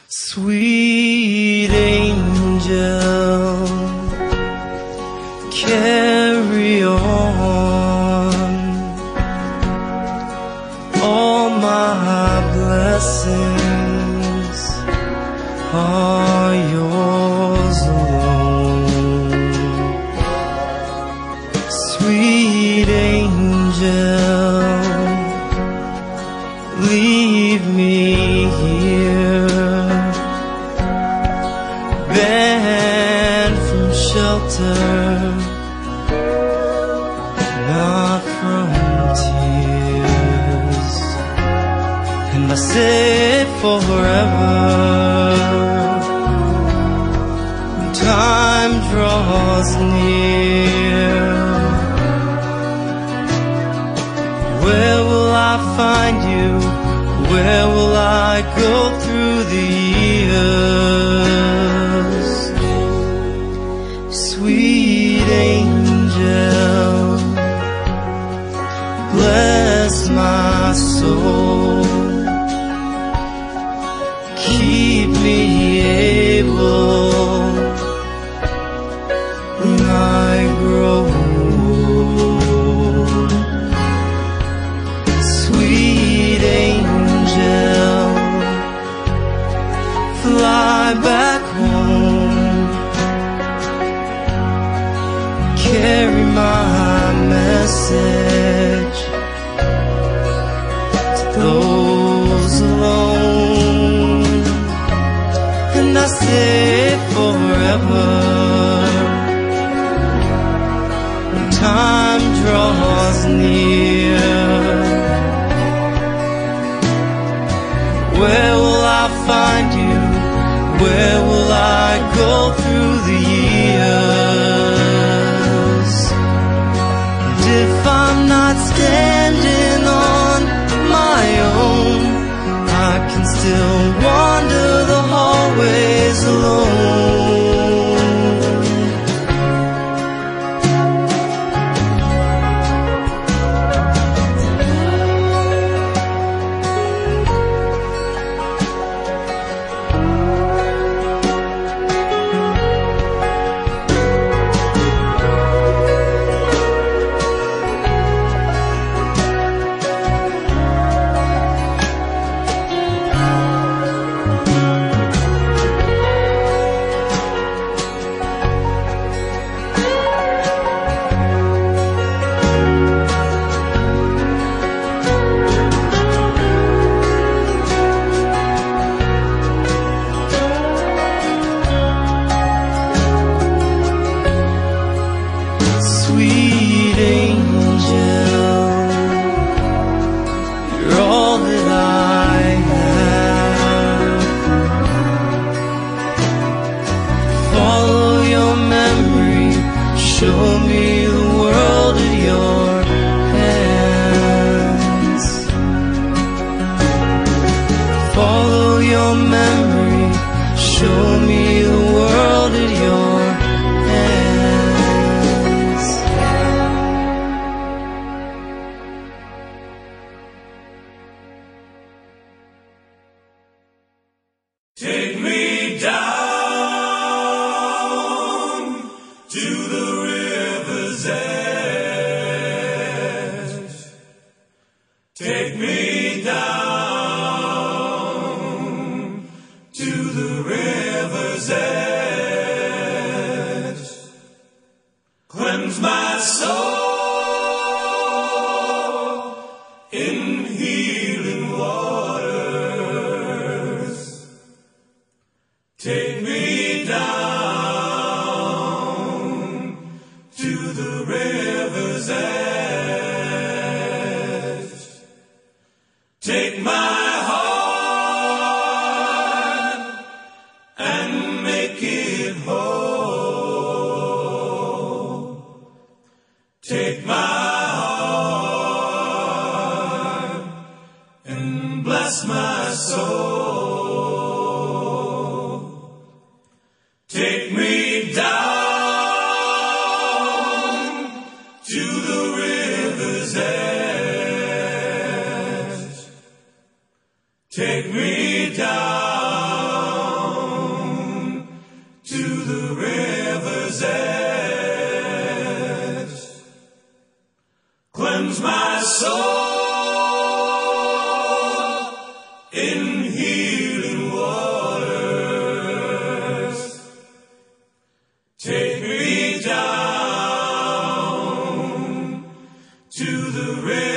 Sweet angel, carry on. All my blessings are yours alone. Sweet angel, leave me here, banned from shelter, not from tears. And I say forever, when time draws near, where will I find you? Where will I go through the years? Sweet angel, bless my soul, keep me able when I grow old. Sweet angel, fly back home, carry my message to those alone. And I say forever, when time draws near, where will I find you? Where will I go through the years? And if I'm not standing on my own, I can still wander the hallways alone. Sweet angel, you're all that I have. Follow your memory, show me the world at your hands. Follow your memory, show me the world at your hands. Take me down to the river's edge. Take me down to the river's edge. Cleanse my soul in healing waters. Take me down to the river's edge. Take my heart and make it whole. Take my heart and bless my soul. Take me down to the river's edge. Take me down river's edge. Cleanse my soul in healing waters. Take me down to the river.